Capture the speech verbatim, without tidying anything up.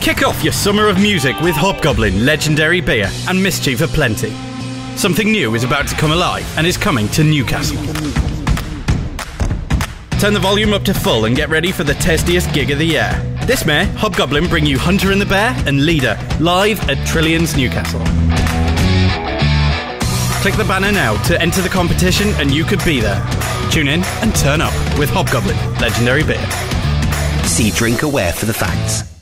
Kick off your summer of music with Hobgoblin Legendary Beer and mischief aplenty. Something new is about to come alive and is coming to Newcastle. Turn the volume up to full and get ready for the tastiest gig of the year. This May, Hobgoblin bring you Hunter and the Bear and Leader live at Trillions Newcastle. Click the banner now to enter the competition and you could be there. Tune in and turn up with Hobgoblin Legendary Beer. See Drink Aware for the facts.